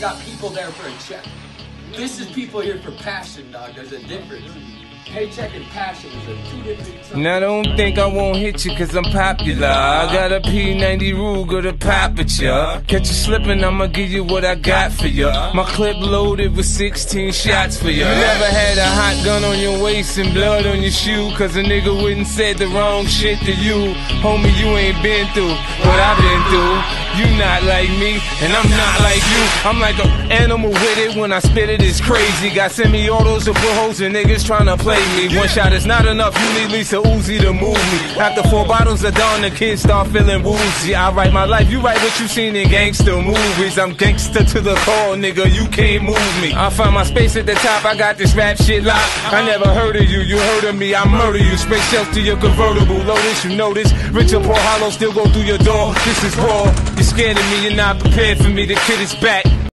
got people there for a check. This is people here for passion, dog. There's a difference. Paycheck and passion is a two different things. Now don't think I won't hit you cause I'm popular. I got a P90 Ruger to pop at ya. Catch you slipping, I'ma give you what I got for ya. My clip loaded with 16 shots for ya. You never had a hot gun on your waist and blood on your shoe cause a nigga wouldn't said the wrong shit to you. Homie, you ain't been through what I've been through. You not like me, and I'm not like you. I'm like an animal with it, when I spit it, it's crazy. Got semi-autos to put holes in niggas tryna play me. One shot is not enough, you need Lisa Uzi to move me. After 4 bottles of Dawn, the kids start feeling woozy. I write my life, you write what you seen in gangster movies. I'm gangster to the core, nigga, you can't move me. I find my space at the top, I got this rap shit locked. I never heard of you, you heard of me, I murder you. Space shells to your convertible, Lotus, you know this. Rich or poor, hollow, still go through your door, this is raw. You're scared of me, you're not prepared for me, the kid is back.